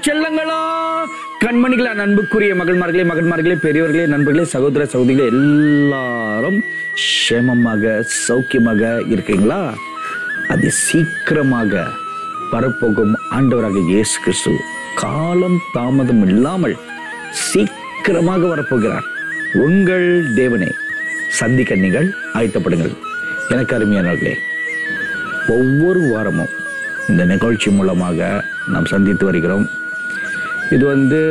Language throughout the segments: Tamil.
செல்லங்களா, கண்மணிகளா, அன்புக்குரிய மகன்மார்களே, பெரியவர்களே, நண்பர்களே, சகோதர சகோதரிகளே, எல்லாரும் சேமமாக சௌக்கியமாக இருக்கீங்களா? அது சீக்கிரமாக வரப்போகும் ஆண்டவராக இயேசு கிறிஸ்து காலம் தாமதம் இல்லாமல் சீக்கிரமாக வரப்போகிறார். உங்கள் தேவனை சந்திக்க நீங்கள் ஆயத்தப்படுங்கள். எனக்கு அருமையானவர்களே, ஒவ்வொரு வாரமும் இந்த நிகழ்ச்சி மூலமாக நாம் சந்தித்து வருகிறோம். இது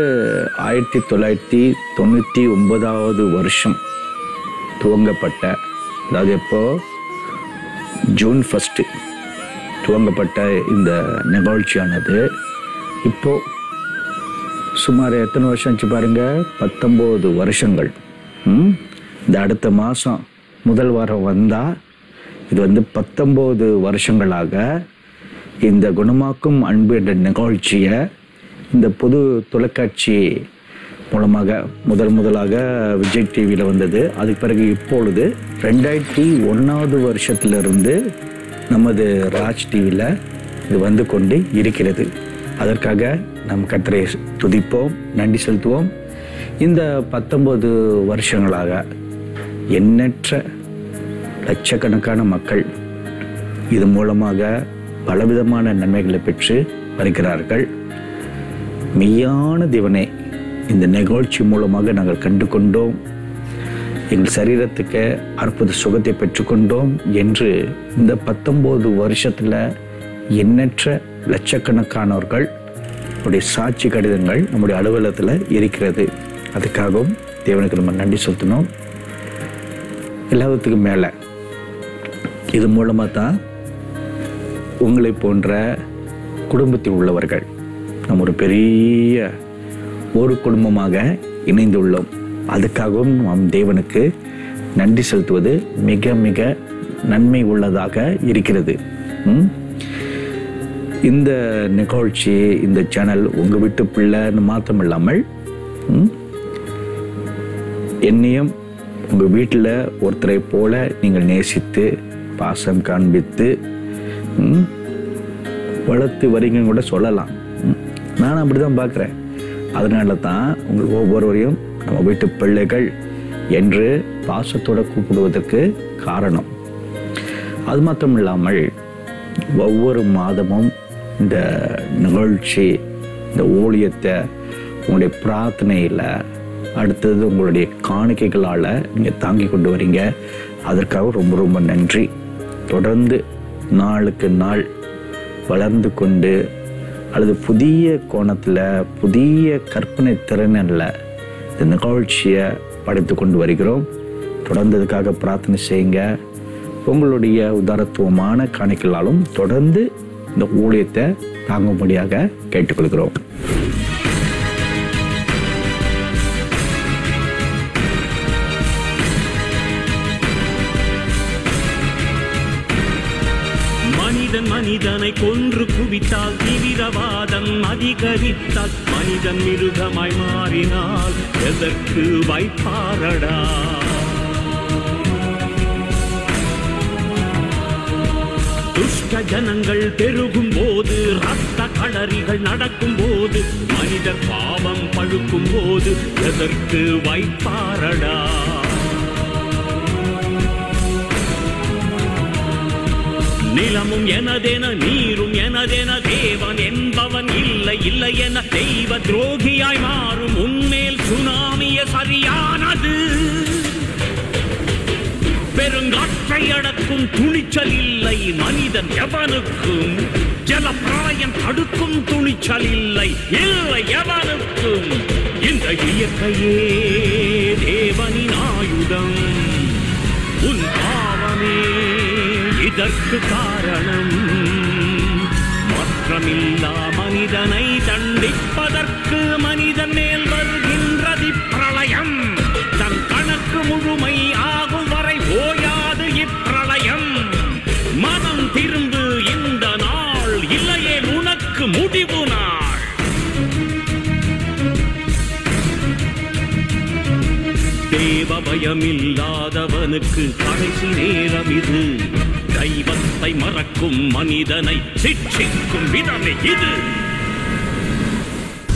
1999 வருஷம் துவங்கப்பட்ட, அதாவது எப்போ ஜூன் 1 துவங்கப்பட்ட இந்த நிகழ்ச்சியானது இப்போ சுமார் எத்தனை வருஷம் ஆச்சு பாருங்க, 19 வருஷங்கள். இந்த அடுத்த மாதம் முதல் வாரம் வந்தால் இது 19 வருஷங்களாக இந்த குணமாக்கும் அன்பு என்ற நிகழ்ச்சியை இந்த பொது தொலைக்காட்சி மூலமாக முதலாக விஜய் டிவியில் வந்தது. அதுக்கு பிறகு இப்பொழுது 2001 வருஷத்திலிருந்து நமது ராஜ் டிவியில் இது கொண்டு இருக்கிறது. அதற்காக நம் கர்த்தரை துதிப்போம், நன்றி செலுத்துவோம். இந்த 19 வருஷங்களாக எண்ணற்ற லட்சக்கணக்கான மக்கள் இது மூலமாக பலவிதமான நன்மைகளை பெற்று வருகிறார்கள். மெய்யான தேவனை இந்த நிகழ்ச்சி மூலமாக நாங்கள் கண்டு கொண்டோம், எங்கள் சரீரத்துக்கு அற்புத சுகத்தை பெற்றுக்கொண்டோம் என்று இந்த 19 வருஷத்தில் எண்ணற்ற லட்சக்கணக்கானவர்கள் நம்முடைய சாட்சி கடிதங்கள் நம்முடைய அலுவலகத்தில் இருக்கிறது. அதுக்காகவும் தேவனுக்கு நம்ம நன்றி செலுத்தணும். எல்லாத்துக்கும் மேலே இது மூலமாக தான் உங்களை போன்ற குடும்பத்தில் உள்ளவர்கள் நம்ம ஒரு பெரிய ஒரு குடும்பமாக இணைந்துள்ளோம். அதுக்காகவும் நம் தேவனுக்கு நன்றி செலுத்துவது மிக மிக நன்மை உள்ளதாக இருக்கிறது. இந்த நிகழ்ச்சி, இந்த சேனல் உங்கள் வீட்டு பிள்ளைன்னு மாத்திரம் இல்லாமல் என்னையும் உங்கள் வீட்டில் ஒருத்தரை போல நீங்கள் நேசித்து பாசம் காண்பித்து வளர்த்து வரீங்கன்னு கூட சொல்லலாம். நான் அப்படி தான் பார்க்குறேன். அதனால தான் உங்கள் ஒவ்வொருவரையும் நம்ம வீட்டு பிள்ளைகள் என்று பாசத்தோடு கூப்பிடுவதற்கு காரணம். அது மாத்திரம் இல்லாமல் ஒவ்வொரு மாதமும் இந்த நிகழ்ச்சி, இந்த ஊழியத்தை உங்களுடைய பிரார்த்தனையில், அடுத்தது உங்களுடைய காணிக்கைகளால் நீங்கள் தாங்கி கொண்டு வரீங்க. அதற்காக ரொம்ப ரொம்ப நன்றி. தொடர்ந்து நாளுக்கு நாள் வளர்ந்து கொண்டு அல்லது புதிய கோணத்தில், புதிய கற்பனை திறனில் இந்த நிகழ்ச்சியை படைத்து கொண்டு வருகிறோம். தொடர்ந்ததுக்காக பிரார்த்தனை செய்யுங்க. உங்களுடைய உதாரத்துவமான காணிக்கைகளாலும் தொடர்ந்து இந்த ஊழியத்தை தாங்கும்படியாக கேட்டுக்கொள்கிறோம். மனிதனை கொன்று குவித்தால், தீவிரவாதம் அதிகரித்தால், மனிதன் மிருகமாய் மாறினால் எதற்கு வைப்பாரடா? துஷ்ட ஜனங்கள் பெருகும் போது, ரத்த களரிகள் நடக்கும் போது, மனிதர் பாவம் பழுக்கும் போது எதற்கு வைப்பாரடா? நிலமும் எனதென, நீரும் எனதென, தேவன் என்பவன் இல்லை இல்லை என தெய்வ துரோகியாய் மாறும் உன்மேல் சுனாமிய சரியானது. பெருங்காற்றை அடக்கும் துணிச்சல் இல்லை மனிதன் எவனுக்கும், ஜலப்பிரளயம் தடுக்கும் துணிச்சல் இல்லை இல்லை எவனுக்கும். இந்த இயற்கையே தேவனின் ஆயுதம், உன் பாவமே இதற்கு காரணம். மாற்றமில்லா மனிதனை தண்டிப்பதற்கு மனிதன் மேல் வருகின்றது பிரளயம். தன் கணக்கு முழுமை ஆகும் வரை ஓயாது இப்பிரளயம். மனம் திரும்பு, இந்த நாள் இல்லையே உனக்கு முடிவு நாள். தேவ பயமில்லாதவனுக்கு கடைசி நேரம் இது. தெய்வத்தை மறக்கும் மனிதனை சிட்சிக்கும் விதமே இது.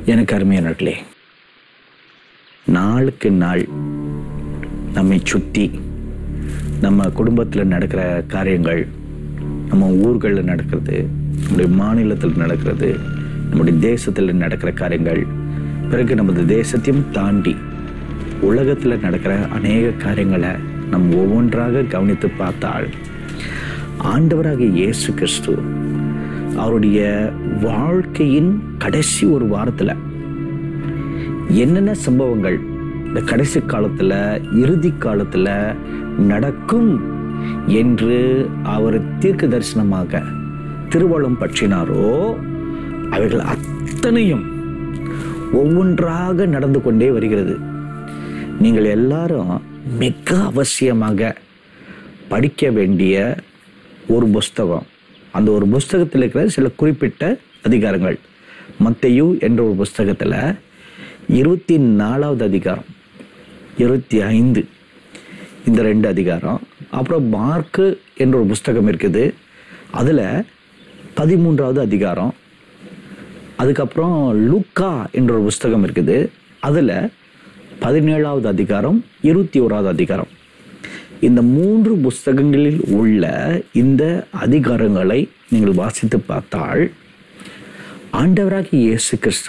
எனக்கு அருமையானவர்களே, நாளுக்கு நாள் நம்மை சுற்றி நம்ம குடும்பத்தில் நடக்கிற காரியங்கள், நம்ம ஊர்களில் நடக்கிறது, நம்முடைய மாநிலத்தில் நடக்கிறது, நம்முடைய தேசத்தில் நடக்கிற காரியங்கள், பிறகு நமது தேசத்தையும் தாண்டி உலகத்தில் நடக்கிற அநேக காரியங்களை நம்ம ஒவ்வொன்றாக கவனித்து பார்த்தால், ஆண்டவராகிய இயேசு கிறிஸ்து அவருடைய வாழ்க்கையின் கடைசி ஒரு வாரத்தில் என்னென்ன சம்பவங்கள் இந்த கடைசி காலத்தில், இறுதி காலத்தில் நடக்கும் என்று அவர் தீர்க்க தரிசனமாக திருவள்ளம் பற்றினாரோ அவைகள் அத்தனையும் ஒவ்வொன்றாக நடந்து கொண்டே வருகிறது. நீங்கள் எல்லாரும் மிக அவசியமாக படிக்க வேண்டிய ஒரு புஸ்தகம். அந்த ஒரு புஸ்தகத்தில் இருக்கிற சில குறிப்பிட்ட அதிகாரங்கள். மத்தேயு என்ற ஒரு புஸ்தகத்தில் 24வது அதிகாரம், 25 இந்த 2 அதிகாரம். அப்புறம் மார்க்கு என்ற ஒரு புஸ்தகம் இருக்குது, அதில் 13வது அதிகாரம். அதுக்கப்புறம் லூக்கா என்ற ஒரு புஸ்தகம் இருக்குது, அதில் 17வது அதிகாரம், 21வது அதிகாரம். இந்த 3 புஸ்தகங்களில் உள்ள இந்த அதிகாரங்களை நீங்கள் வாசித்து பார்த்தால், ஆண்டவராகிய இயேசு கிறிஸ்து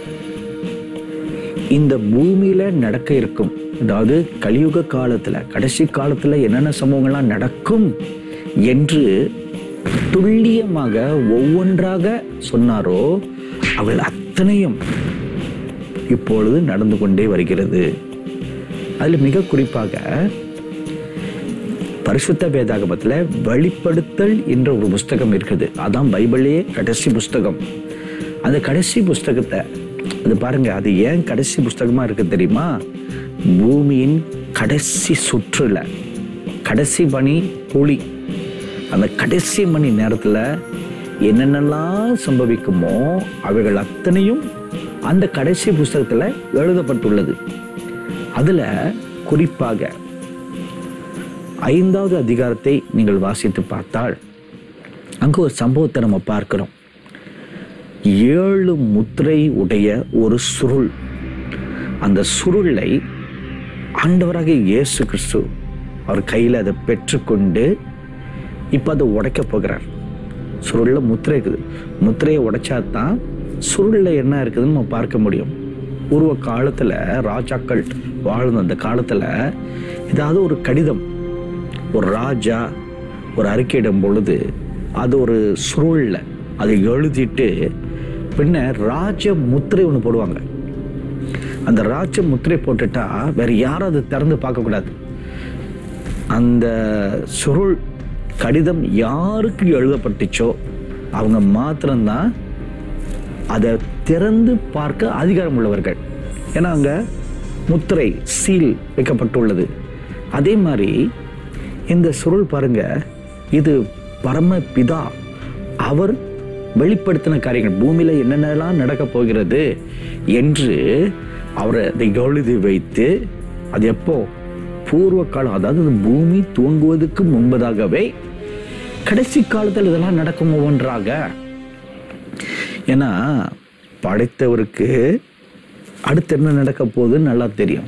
இந்த பூமியில நடக்க இருக்கும், அதாவது கலியுக காலத்துல, கடைசி காலத்துல என்னென்ன சம்பவங்கள்லாம் நடக்கும் என்று துல்லியமாக ஒவ்வொன்றாக சொன்னாரோ அவள் அத்தனையும் இப்பொழுது நடந்து கொண்டே வருகிறது. அதில் மிக குறிப்பாக பரிசுத்த வேதாகமத்தில் வெளிப்படுத்தல் என்ற ஒரு புஸ்தகம் இருக்குது. அதான் பைபிளே கடைசி புஸ்தகம். அந்த கடைசி புஸ்தகத்தை அது பாருங்க, அது ஏன் கடைசி புஸ்தகமா இருக்கு தெரியுமா? பூமியின் கடைசி சுற்றுல, கடைசி மணி துளி, அந்த கடைசி மணி நேரத்துல என்னென்னலாம் சம்பவிக்குமோ அவைகள் அத்தனையும் அந்த கடைசி புஸ்தகத்துல எழுதப்பட்டுள்ளது. அதுல குறிப்பாக 5வது அதிகாரத்தை நீங்கள் வாசித்து பார்த்தால் அங்கு ஒரு சம்பவத்தை நம்ம பார்க்கிறோம். 7 முத்திரை உடைய ஒரு சுருள். அந்த சுருளை ஆண்டவராகிய இயேசு கிறிஸ்து அவர் கையில் அதை பெற்றுக்கொண்டு இப்போ அதை உடைக்க போகிறார். சுருளில் முத்திரை இருக்குது. முத்திரையை உடைச்சாதான் சுருளில் என்ன இருக்குதுன்னு நம்ம பார்க்க முடியும். பூர்வ காலத்தில் ராஜாக்கள் வாழ்ந்த அந்த காலத்தில் ஏதாவது ஒரு கடிதம் ஒரு ராஜா ஒரு அறிக்கையிடும் பொழுது அது ஒரு சுருளில் அதை எழுதிட்டு பின்ன ராஜ முத்திரை ஒன்று போடுவாங்க. அந்த ராஜ முத்திரை போட்டுட்டா வேற யாரும் அதை திறந்து பார்க்கக்கூடாது. அந்த சுருள் கடிதம் யாருக்கு எழுதப்பட்டுச்சோ அவங்க மாத்திரம்தான் அதை திறந்து பார்க்க அதிகாரம் உள்ளவர்கள். ஏன்னா அங்கே முத்திரை சீல் வைக்கப்பட்டுள்ளது. அதே மாதிரி இந்த சுருள் பாருங்க, இது பரமபிதா அவர் வெளிப்படுத்தின காரியங்கள், பூமியில என்னென்னலாம் நடக்க போகிறது என்று அவர் அதை எழுதி வைத்து, அது எப்போ பூர்வ காலம், அதாவது பூமி துவங்குவதற்கு முன்பதாகவே கடைசி காலத்தில் இதெல்லாம் நடக்கும் ஒவ்வொன்றாக. ஏன்னா படைத்தவருக்கு அடுத்து என்ன நடக்க போகுதுன்னு நல்லா தெரியும்.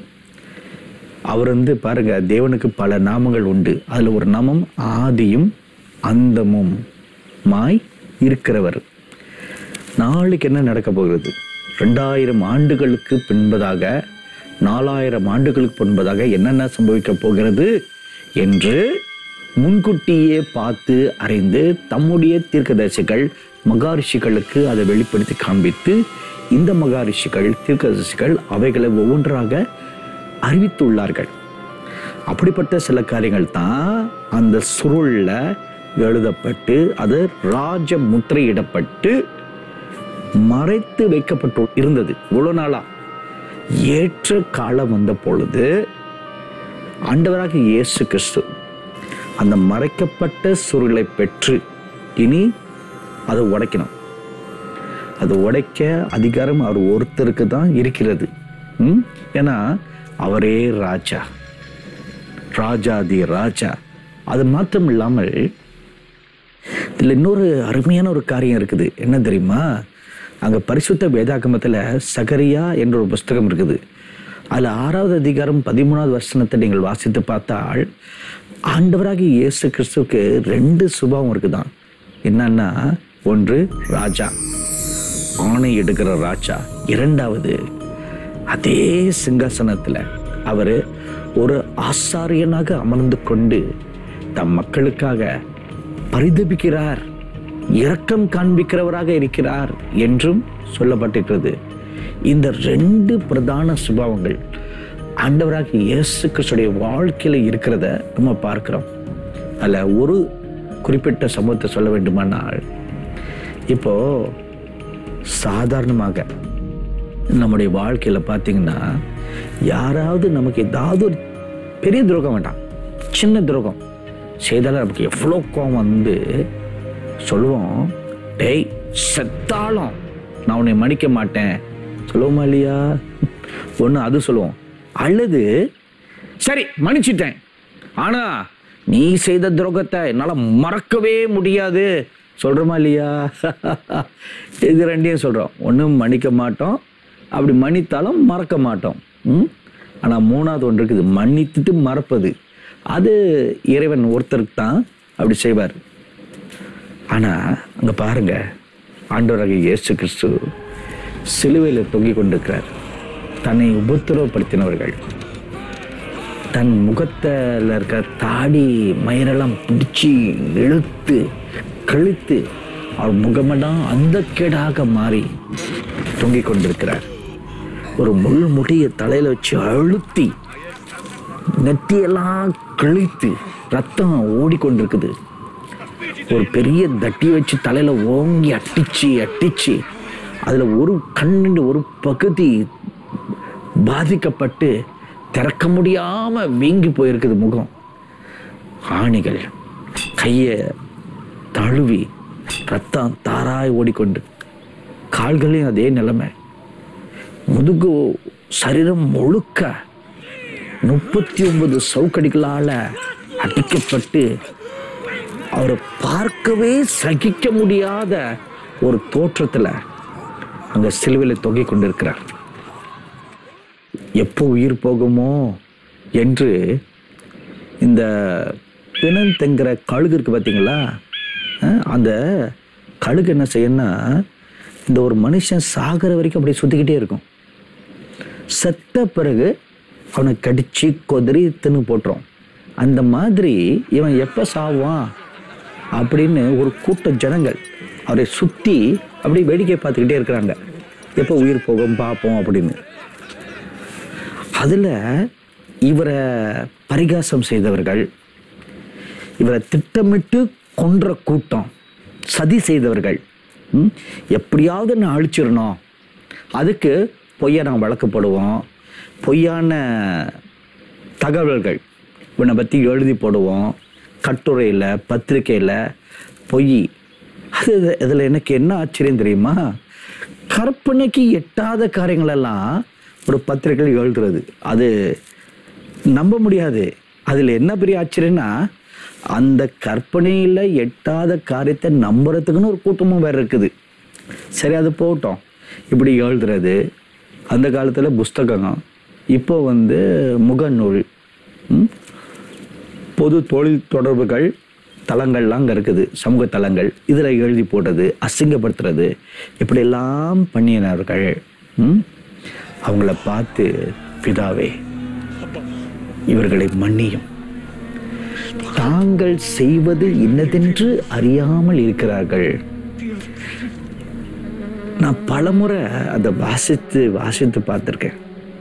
அவர் பாருங்க, தேவனுக்கு பல நாமங்கள் உண்டு. அதுல ஒரு நாமம் ஆதியும் அந்தமும் மாய் இருக்கிறவர். நாளைக்கு என்ன நடக்க போகிறது? 2000 ஆண்டுகளுக்கு பின்பதாக, 4000 ஆண்டுகளுக்கு முன்பதாக என்னென்ன சம்பவிக்க போகிறது என்று முன்கூட்டியே பார்த்து அறிந்து தம்முடைய தீர்க்கதரிசிகள் மகாரிஷிகளுக்கு அதை வெளிப்படுத்தி காண்பித்து, இந்த மகாரிஷிகள் தீர்க்கதரிசிகள் அவைகளை ஒவ்வொன்றாக அறிவித்துள்ளார்கள். அப்படிப்பட்ட சில காரியங்கள் தான் அந்த சுருள்ல எழுதப்பட்டு அது ராஜ முத்திரையிடப்பட்டு மறைத்து வைக்கப்பட்டு இருந்தது இவ்வளவு நாளா. ஏற்ற காலம் வந்த பொழுது ஆண்டவராகிய இயேசு கிறிஸ்து அந்த மறைக்கப்பட்ட சுருளை பெற்று இனி அதை உடைக்கணும். அது உடைக்க அதிகாரம் அவர் ஒருத்தருக்கு தான் இருக்கிறது. ஏன்னா அவரே ராஜா, ராஜாதி ராஜா. அது மாத்திரம் இல்லாமல் இதில் இன்னொரு அருமையான ஒரு காரியம் இருக்குது. என்ன தெரியுமா? அங்கே பரிசுத்த வேதாகமத்தில் சகரியா என்ற ஒரு புஸ்தகம் இருக்குது. அதில் 6வது அதிகாரம் 13வது வசனத்தை நீங்கள் வாசித்து பார்த்தால் ஆண்டவராகிய இயேசு கிறிஸ்துவுக்கு 2 சுபாவம் இருக்குதான். என்னன்னா, ஒன்று ராஜா, ஆணை எடுக்கிற ராஜா. 2வது, அதே சிங்காசனத்தில் அவர் ஒரு ஆசாரியனாக அமர்ந்து கொண்டு தம் மக்களுக்காக பரிதபிக்கிறார், இரக்கம் காண்பிக்கிறவராக இருக்கிறார் என்றும் சொல்லப்பட்டிருக்கிறது. இந்த 2 பிரதான சுபாவங்கள் ஆண்டவராகிய இயேசு கிறிஸ்துடைய வாழ்க்கையில் இருக்கிறத நம்ம பார்க்கிறோம். அதில் ஒரு குறிப்பிட்ட சம்பவத்தை சொல்ல வேண்டுமானால், இப்போ சாதாரணமாக நம்முடைய வாழ்க்கையில் பார்த்தீங்கன்னா, யாராவது நமக்கு ஏதாவது ஒரு பெரிய துரோகம் வேண்டாம், சின்ன துரோகம் செய்தாலும் நமக்கு எவ்வளோ கோவம் வந்து சொல்லுவோம், டேய் செத்தாலும் நான் உன்னை மன்னிக்க மாட்டேன் சொல்லுவோமா இல்லையா? ஒன்று அது சொல்லுவோம். அல்லது சரி மன்னிச்சிட்டேன், ஆனா நீ செய்த துரோகத்தை என்னால் மறக்கவே முடியாது சொல்கிறோமா இல்லையா? இது 2ஐயும் சொல்கிறோம். ஒன்றும் மன்னிக்க மாட்டோம், அப்படி மன்னித்தாலும் மறக்க மாட்டோம். ஆனால் 3வது ஒன்று இருக்குது, மன்னித்துட்டு மறப்பது. அது இறைவன் ஒருத்தருக்கு தான் அப்படி செய்வார். ஆனால் அங்கே பாருங்க, ஆண்டவராகிய இயேசு கிறிஸ்து சிலுவையில் தொங்கிக் கொண்டிருக்கிறார். தன்னை உபத்திரவப்படுத்தினவர்கள் தன் முகத்தில் இருக்கிற தாடி மயிரெல்லாம் பிடிச்சி இழுத்து கழித்து அவர் முகமெல்லாம் அந்த கேடாக மாறி தொங்கிக் கொண்டிருக்கிறார். ஒரு முள் முடியை தலையில் வச்சு அழுத்தி நெத்தியெல்லாம் கிழித்து ரத்தம் ஓடிக்கொண்டிருக்குது. ஒரு பெரிய தட்டி வச்சு தலையில ஓங்கி அட்டிச்சு அதில் ஒரு கண்ணின் ஒரு பகுதி பாதிக்கப்பட்டு திறக்க முடியாம வீங்கி போயிருக்குது முகம். ஆணிகள் கையை தழுவி ரத்தம் தாராய் ஓடிக்கொண்டு, கால்களையும் அதே நிலைமை, முதுகு சரீரம் முழுக்க 39 சவுக்கடிகளால் அடிக்கப்பட்டு அவரை பார்க்கவே சகிக்க முடியாத ஒரு தோற்றத்தில் அங்கே சிலுவையில் தொங்கிக் கொண்டிருக்கிறார். எப்போ உயிர் போகுமோ என்று இந்த பிணந்தெங்கிற கழுகு இருக்கு பார்த்தீங்களா? அந்த கழுகு என்ன செய்யணும்னா, இந்த ஒரு மனுஷன் சாகிற வரைக்கும் அப்படியே சுற்றிக்கிட்டே இருக்கும். செத்த பிறகு அவனை கடிச்சு கொதறி தின்னு போட்டுரும். அந்த மாதிரி இவன் எப்போ சாவான் அப்படின்னு ஒரு கூட்ட ஜனங்கள் அவரை சுற்றி அப்படி வேடிக்கை பார்த்துக்கிட்டே இருக்கிறாங்க, எப்போ உயிர் போகும் பார்ப்போம் அப்படின்னு. அதில் இவரை பரிகாசம் செய்தவர்கள், இவரை திட்டமிட்டு கொன்ற கூட்டம், சதி செய்தவர்கள், எப்படியாவது நான் அழிச்சிடணும், அதுக்கு பொய்யை நான் வழக்கு போடுவோம், பொய்யான தகவல்கள் இவனை பற்றி எழுதி போடுவோம், கட்டுரையில் பத்திரிக்கையில் பொய். அது இதில் எனக்கு என்ன ஆச்சரியம் தெரியுமா? கற்பனைக்கு எட்டாத காரியங்களெல்லாம் ஒரு பத்திரிகையில் எழுதுறது, அது நம்ப முடியாது. அதில் என்ன பெரிய ஆச்சரியம்னா, அந்த கற்பனையில் எட்டாத காரியத்தை நம்புறதுக்குன்னு ஒரு கூட்டமும் வேறு இருக்குது. சரி, அது போகட்டும். இப்படி எழுதுறது அந்த காலத்தில் புஸ்தகம், இப்போ முகநூல், பொது தொழில் தொடர்புகள் தளங்கள்லாம் அங்கே இருக்குது, சமூக தளங்கள், இதில் எழுதி போடுறது, அசிங்கப்படுத்துறது, இப்படியெல்லாம் பண்ணினார்கள். அவங்கள பார்த்து, பிதாவே இவர்களை மன்னியும், தாங்கள் செய்வது இன்னதென்று அறியாமல் இருக்கிறார்கள். நான் பலமுறை அதை வாசித்து பார்த்துருக்கேன்.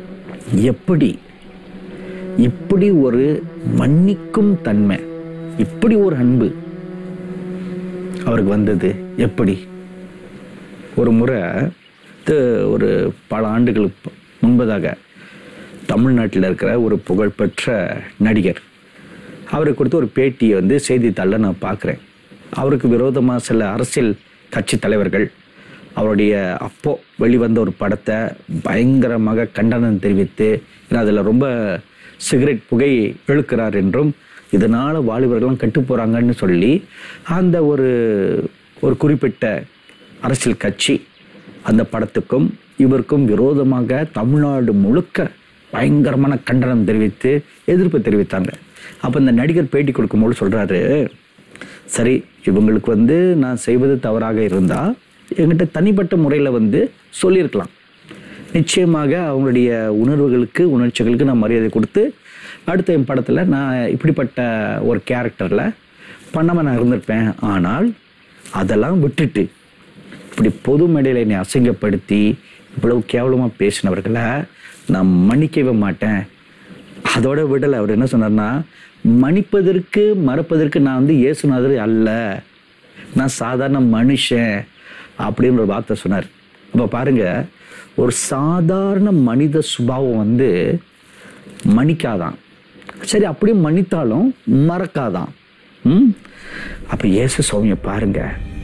இப்படி ஒரு மன்னிக்கும் தன்மை, இப்படி ஒரு அன்பு அவருக்கு வந்தது எப்படி? ஒரு முறை ஒரு பல ஆண்டுகளுக்கு முன்பதாக தமிழ்நாட்டில் இருக்கிற ஒரு புகழ்பெற்ற நடிகர், அவருக்கு கொடுத்த ஒரு பேட்டியை செய்தித்தாளில் நான் பார்க்குறேன். அவருக்கு விரோதமாக சில அரசியல் கட்சி தலைவர்கள் அவருடைய அப்போ வெளிவந்த ஒரு படத்தை பயங்கரமாக கண்டனம் தெரிவித்து, அதில் ரொம்ப சிகரெட் புகை இழுக்கிறார் என்றும், இதனால் வாலிபர்களும் கெட்டு போகிறாங்கன்னு சொல்லி அந்த ஒரு குறிப்பிட்ட அரசியல் கட்சி அந்த படத்துக்கும் இவருக்கும் விரோதமாக தமிழ்நாடு முழுக்க பயங்கரமான கண்டனம் தெரிவித்து எதிர்ப்பு தெரிவித்தாங்க. அப்போ இந்த நடிகர் பேட்டி கொடுக்கும்போது சொல்கிறாரு, சரி இவங்களுக்கு நான் செய்வது தவறாக இருந்தால் என்கிட்ட தனிப்பட்ட முறையில் சொல்லியிருக்கலாம். நிச்சயமாக அவங்களுடைய உணர்ச்சிகளுக்கு நான் மரியாதை கொடுத்து அடுத்த என் படத்தில் நான் இப்படிப்பட்ட ஒரு கேரக்டரில் பண்ணாமல் நான் இருந்திருப்பேன். ஆனால் அதெல்லாம் விட்டுட்டு இப்படி பொது மேடையில் என்னை அசிங்கப்படுத்தி இவ்வளவு கேவலமாக பேசினவர்களை நான் மன்னிக்கவே மாட்டேன். அதோட விடலை. அவர் என்ன சொன்னார்னா, மன்னிப்பதற்கு மறப்பதற்கு நான் இயேசுநாதர் அல்ல, நான் சாதாரண மனுஷன் அப்படின்னு ஒரு வார்த்தை சொன்னார். அப்போ பாருங்க, ஒரு சாதாரண மனித சுபாவம் மன்னிக்காதான். சரி, அப்படியே மன்னித்தாலும் மறக்காதான். அப்ப இயேசு சுவாமியை பாருங்க,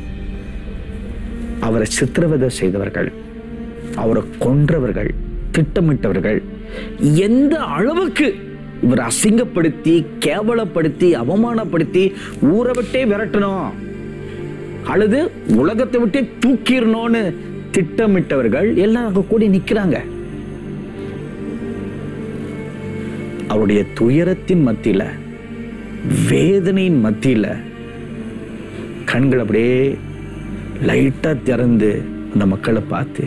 அவரை சித்திரவதை செய்தவர்கள், அவரை கொன்றவர்கள், திட்டமிட்டவர்கள் எந்த அளவுக்கு இவர் அசிங்கப்படுத்தி கேவலப்படுத்தி அவமானப்படுத்தி ஊரை விட்டே விரட்டணும் அல்லது உலகத்தை விட்டே தூக்கிடணும்னு திட்டமிட்டவர்கள் எல்லாம் அங்க கூடி நிக்கிறாங்க. அவருடைய துயரத்தின் மத்தியில, வேதனையின் மத்தியில கண்கள் அப்படியே லைட்டா திறந்து அந்த மக்களை பார்த்து,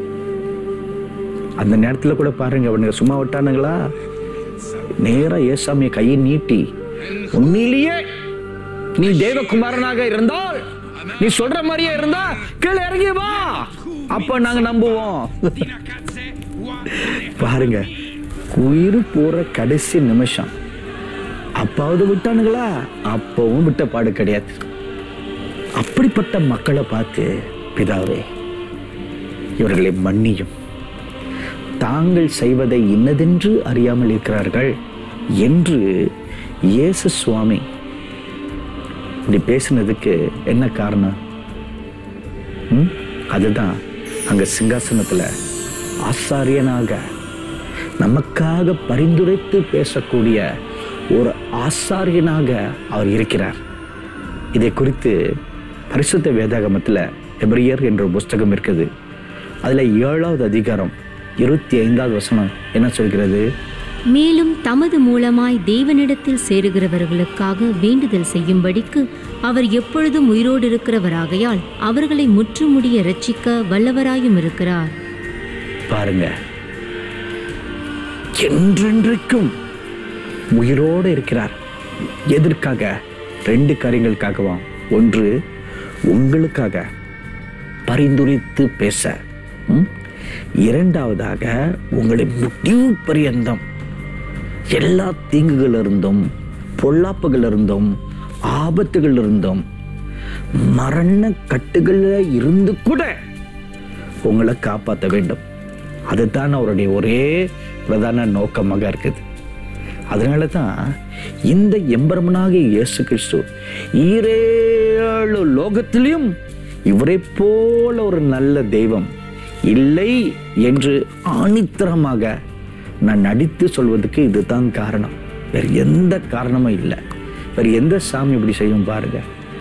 அந்த நேரத்தில் கூட பாருங்க, அவனுங்க சும்மா விட்டானுங்களா? நேரா ஏசாமிய கையை நீட்டி, உண்மையிலேயே நீ தேவகுமாரனாக இருந்தால், நீ சொல்ற மாதிரியே இருந்தா கீழே இறங்கி வா, அப்ப நாங்க நம்புவோம். பாருங்க, உயிர் போற கடைசி நிமிஷம் அப்பாவது விட்டானுங்களா? அப்பவும் விட்ட பாடு கிடையாது. அப்படிப்பட்ட மக்களை பார்த்து, பிதாவே இவர்களை மன்னியும், தாங்கள் செய்வதை இன்னதென்று அறியாமல் இருக்கிறார்கள் என்று இயேசு சுவாமி இப்படி பேசினதுக்கு என்ன காரணம்? அதுதான் அங்க சிங்காசனத்துல ஆசாரியனாக நமக்காக பரிந்துரைத்து பேசக்கூடிய ஒரு ஆசாரியனாக அவர் இருக்கிறார். இதை குறித்து பரிசுத்த வேதாகமத்துல எபிரேயர் என்ற புஸ்தகம் இருக்குது. அதுல 7வது அதிகாரம் 25வது வசனம் என்ன சொல்கிறது? மேலும் தமது மூலமாய் தேவனிடத்தில் சேருகிறவர்களுக்காக வேண்டுதல் செய்யும்படிக்கு அவர் எப்பொழுதும் உயிரோடு இருக்கிறவராகையால் அவர்களை முற்றுமுடிய ரட்சிக்க வல்லவராயும் இருக்கிறார். பாருங்க, என்றென்றைக்கும் உயிரோடு இருக்கிறார். எதற்காக? 2 காரியங்களுக்காகவும். ஒன்று, உங்களுக்காக பரிந்துரைத்து பேச. இரண்டாவதாக, உங்களை முடிவு பரியந்தம் எல்லா தீங்குகள் இருந்தும், பொல்லாப்புகள் இருந்தும், ஆபத்துகள் இருந்தும், மரண கட்டுகள்ல இருந்து கூட உங்களை காப்பாற்ற வேண்டும். அதுதான் அவருடைய ஒரே பிரதான நோக்கமாக இருக்குது. அதனால தான் இந்த எம்பெருமானாகிய இயேசு கிறிஸ்து 7 லோகத்திலும் இவரை போல ஒரு நல்ல தெய்வம் இல்லை என்று ஆணித்தரமாக நான் நடித்து சொல்வதற்கு இதுதான் காரணம். வேற எந்த காரணமும் இல்லை. வேற எந்த சாமி இப்படி செய்யும் பாருங்க.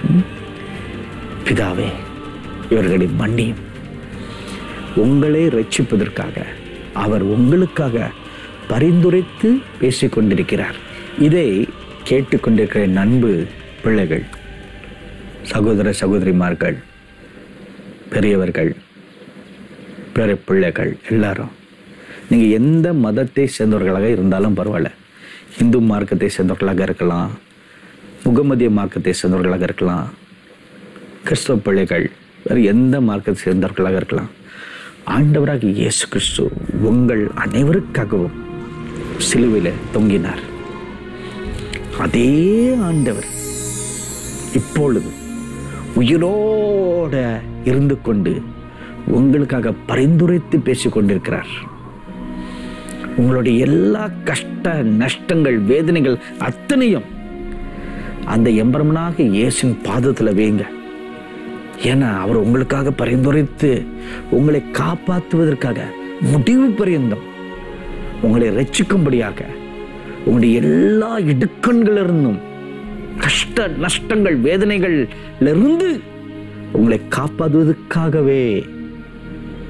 பிதாவே இவர்களை மன்னியும், உங்களை ரட்சிப்பதற்காக அவர் உங்களுக்காக பரிந்துரைத்து பேசிக்கொண்டிருக்கிறார். இதை கேட்டுக்கொண்டிருக்கிற அன்பு பிள்ளைகள், சகோதர சகோதரிமார்கள், பெரியவர்கள், பிற பிள்ளைகள் எல்லாரும், நீங்க எந்த மதத்தை சேர்ந்தவர்களாக இருந்தாலும் பரவாயில்ல, இந்து மார்க்கத்தை சேர்ந்தவர்களாக இருக்கலாம், முகமதிய மார்க்கத்தை சேர்ந்தவர்களாக இருக்கலாம், கிறிஸ்தவ பிள்ளைகள், வேறு எந்த மார்க்கத்தை சேர்ந்தவர்களாக இருக்கலாம், ஆண்டவராக இயேசு கிறிஸ்து உங்கள் அனைவருக்காகவும் சிலுவையில் தொங்கினார். அதே ஆண்டவர் இப்பொழுது உயிரோட இருந்து கொண்டு உங்களுக்காக பரிந்துரைத்து பேசிக் கொண்டிருக்கிறார். உங்களுடைய எல்லா கஷ்ட நஷ்டங்கள் வேதனைகள் அத்தனையும் அந்த எம்பெருமானாக இயேசுவின் பாதத்தில் வைங்க. ஏன்னா அவர் உங்களுக்காக பரிந்துரைத்து உங்களை காப்பாற்றுவதற்காக முடிவு பரியந்தம் உங்களை ரட்சிக்கும்படியாக உங்களுடைய எல்லா இடுக்கண்களிலிருந்தும் கஷ்ட நஷ்டங்கள் வேதனைகளிலிருந்து உங்களை காப்பாற்றுவதற்காகவே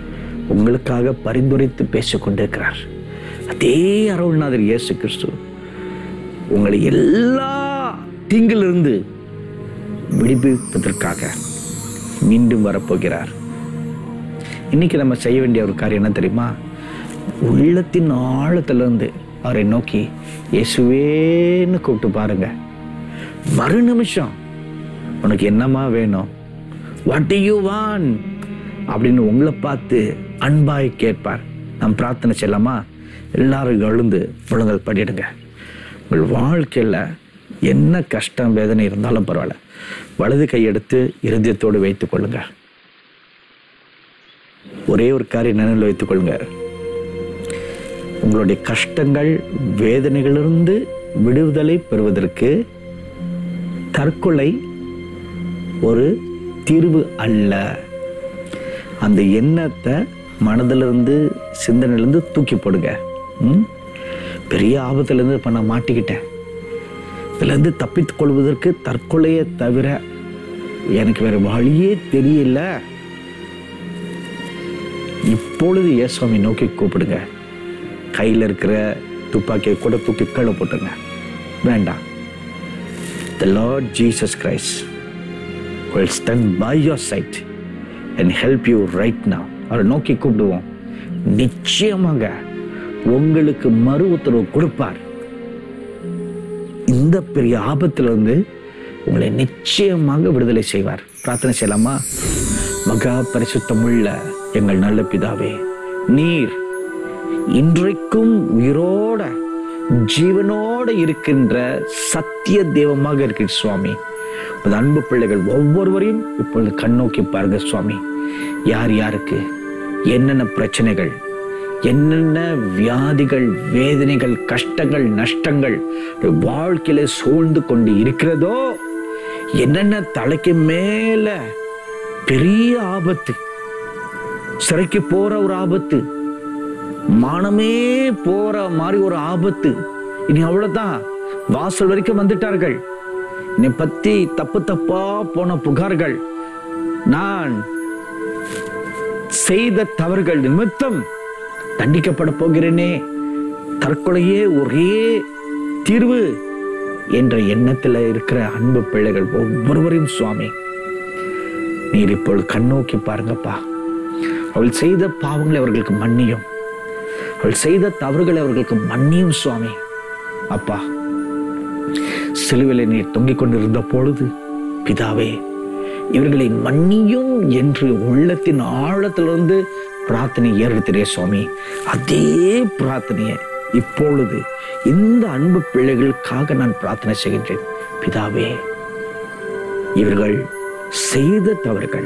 உங்களுக்காக பரிந்துரைத்து பேசிக்கொண்டிருக்கிறார். அதே அருள்நாதர் இயேசு கிறிஸ்து உங்களை எல்லா தீங்கிலிருந்து விடுவிப்பதற்காக மீண்டும் வரப்போகிறார். இன்னைக்கு நம்ம செய்ய வேண்டிய ஒரு காரியம் என்ன தெரியுமா? உள்ளத்தின் ஆழத்திலிருந்து அவரை நோக்கி இயேசுவேன்னு கூப்பிட்டு பாருங்க. மறு நிமிஷம் உனக்கு என்னமா வேணும், வாட் டு யூ வாண்ட் அப்படின்னு உங்களை பார்த்து அன்பாய் கேட்பார். நாம் பிரார்த்தனை செய்யலாமா? எல்லாரும் எழுந்து முழங்கல் படிடுங்க. உங்கள் வாழ்க்கையில் என்ன கஷ்டம் வேதனை இருந்தாலும் பரவாயில்ல, வலது கையெடுத்து இருதயத்தோடு வைத்துக் கொள்ளுங்க. ஒரே ஒரு காரியம் நினைவில் வைத்துக் கொள்ளுங்க. உங்களுடைய கஷ்டங்கள் வேதனைகளிலிருந்து விடுதலை பெறுவதற்கு தற்கொலை ஒரு தீர்வு அல்ல. அந்த எண்ணத்தை மனதிலிருந்து சிந்தனையிலிருந்து தூக்கி போடுங்க. பெரிய ஆபத்திலிருந்து இப்போ நான் மாட்டிக்கிட்டேன், இதுலேருந்து தப்பித்துக் கொள்வதற்கு தற்கொலையை தவிர எனக்கு வேற வழியே தெரியல. இப்பொழுது இயேசுவை நோக்கி கூப்பிடுங்க. கையில் இருக்கிற துப்பாக்கியை கூட தூக்கி கீழே போட்டுங்க. வேண்டாம். The Lord Jesus Christ will stand by your side and help you right now. அவரை நோக்கி கூப்பிடுவோம். நிச்சயமாக உங்களுக்கு மறு உத்தரவு கொடுப்பார். இந்த பெரிய ஆபத்திலிருந்து உங்களை நிச்சயமாக விடுதலை செய்வார். பிரார்த்தனை செய்யலாமா? மகா பரிசுத்தமுள்ள எங்கள் நல்ல பிதாவே, நீர் இன்றைக்கும் உயிரோட ஜீவனோட இருக்கின்ற சத்திய தெய்வமாக இருக்கிற சுவாமி. உங்கள் அன்பு பிள்ளைகள் ஒவ்வொருவரையும் இப்பொழுது கண்ணோக்கி பாருங்க சுவாமி. யார் யாருக்கு என்னென்ன பிரச்சனைகள், என்னென்ன வியாதிகள், வேதனைகள், கஷ்டங்கள், நஷ்டங்கள் வாழ்க்கையில சூழ்ந்து கொண்டு இருக்கிறதோ, என்னென்ன தலைக்கு மேல பெரிய ஆபத்து, சிறைக்கு போற ஒரு ஆபத்து, மானமே போற மாதிரி ஒரு ஆபத்து, இனி அவ்வளவுதான் வாசல் வரைக்கும் வந்துட்டார்கள், என்னை பத்தி தப்பு தப்பா போன புகார்கள், நான் செய்த தவறுகள் நிமித்தம் தண்டிக்கப்பட போகிறேனே, தற்கொலையே ஒரே தீர்வு என்ற எண்ணத்தில் இருக்கிற அன்பு பிள்ளைகள் ஒவ்வொருவரையும் சுவாமி நீர் இப்பொழுது கண்ணோக்கி பாருங்கப்பா. அவள் செய்த பாவங்களை அவர்களுக்கு மன்னியும், அவள் செய்த தவறுகளை அவர்களுக்கு மன்னியும் சுவாமி. அப்பா, சிலுவையிலே நீர் தொங்கிக் கொண்டிருந்த பொழுது பிதாவே இவர்களை மன்னியும் என்று உள்ளத்தின் ஆழத்திலிருந்து பிரார்த்தனை ஏறெடுத்தே சுவாமி. அதே பிரார்த்தனையை இப்பொழுது இந்த அன்பு பிள்ளைகளுக்காக நான் பிரார்த்தனை செய்கின்றேன். பிதாவே, இவர்கள் செய்த தவறுகள்,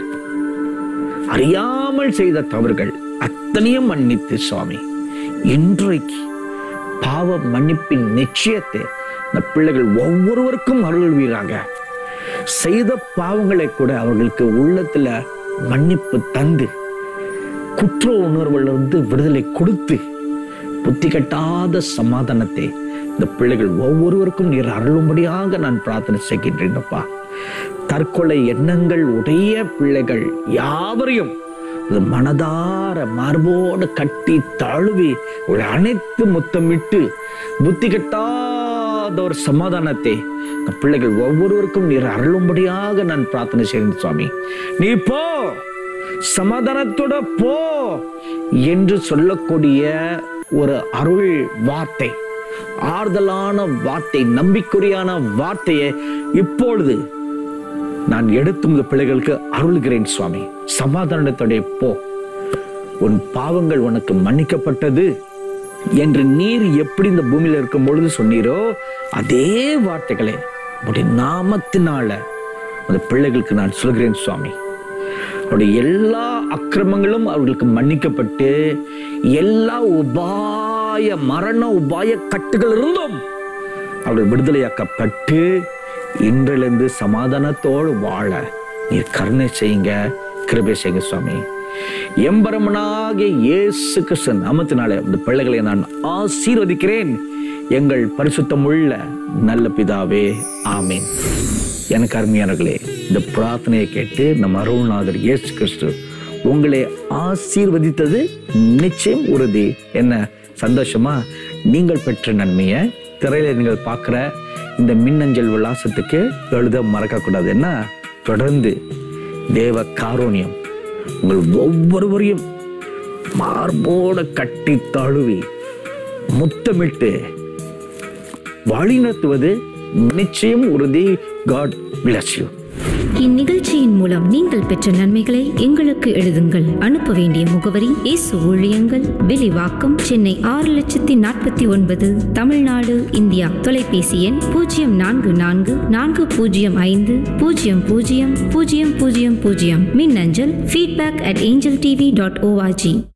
அறியாமல் செய்த தவறுகள் அத்தனையும் மன்னித்து சுவாமி, இன்றைக்கு பாவ மன்னிப்பின் நிச்சயத்தை இந்த பிள்ளைகள் ஒவ்வொருவருக்கும் அருள்வீராக. செய்த பாவங்களை கூட அவர்களுக்கு உள்ளத்துல மன்னிப்பு தந்து குற்ற உணர்விலிருந்து விடுதலை கொடுத்து புத்தி கட்டாத சமாதானத்தை இந்த பிள்ளைகள் ஒவ்வொருவருக்கும் நீர் அருளும்படியாக நான் பிரார்த்தனை செய்கின்றேன்ப்பா. தற்கொலை எண்ணங்கள் உடைய பிள்ளைகள் யாவரையும் மனதார மார்போடு கட்டி தழுவி ஒரு அனைத்து முத்தமிட்டு புத்தி கட்டாத ஒரு சமாதானத்தை பிள்ளைகள் ஒவ்வொருவருக்கும் நீர் அருளும்படியாக நான் பிரார்த்தனை செய்கிறேன் சுவாமி. நீ போ, சமாதானத்தோட போ என்று சொல்லக்கூடிய ஒரு அருள் வார்த்தை, ஆறுதலான வார்த்தை, நம்பிக்கையான வார்த்தையை இப்பொழுது நான் எடுத்து இந்த பிள்ளைகளுக்கு அருள்கிறேன் சுவாமி. சமாதானத்தோட போ, உன் பாவங்கள் உனக்கு மன்னிக்கப்பட்டது என்று நீர் எப்படி இந்த பூமியில இருக்கும் பொழுது சொன்னீரோ அதே வார்த்தைகளை உடைய நாமத்தினால அந்த பிள்ளைகளுக்கு நான் சொல்கிறேன் சுவாமி. அவருடைய எல்லா அக்கிரமங்களும் அவர்களுக்கு மன்னிக்கப்பட்டு எல்லா உபாய மரண உபாய கட்டுகள் இருந்தும் அவர்கள் விடுதலையாக்கப்பட்டு இன்றிலிருந்து சமாதானத்தோடு வாழ நீர் கருணை செய்யுங்க, கிருபை செய்யுங்க சுவாமி. எம்பெருமானாகிய இயேசு கிறிஸ்து நாமத்தினாலே அந்த பிள்ளைகளை நான் ஆசீர்வதிக்கிறேன். எங்கள் பரிசுத்தமுள்ள நல்ல பிதாவே, ஆமீன். எனக்கு அருமையானவர்களே, இந்த பிரார்த்தனையை கேட்டு நம் அருள்நாதர் இயேசு கிறிஸ்து உங்களை ஆசீர்வதித்தது நிச்சயம் உறுதி. என்ன சந்தோஷமா? நீங்கள் பெற்ற நன்மையை திரையில நீங்கள் பார்க்குற இந்த மின்னஞ்சல் விலாசத்துக்கு எழுத மறக்கக்கூடாது. என்ன தொடர்ந்து தேவ காருண்யம் உங்கள் ஒவ்வொருவரையும் மார்போட கட்டி தழுவி முத்தமிட்டு வழிநடத்துவது நிச்சயம் உறுதி. God bless you. இந்நிகழ்ச்சியின் மூலம் நீங்கள் பெற்ற நன்மைகளை எங்களுக்கு எழுதுங்கள். அனுப்ப வேண்டிய முகவரி: இயேசு ஊழியங்கள், விலிவாக்கம், சென்னை 6,49,000, தமிழ்நாடு, இந்தியா. தொலைபேசி எண் 044405000000. மின்னஞ்சல் feedback@angeltv.org.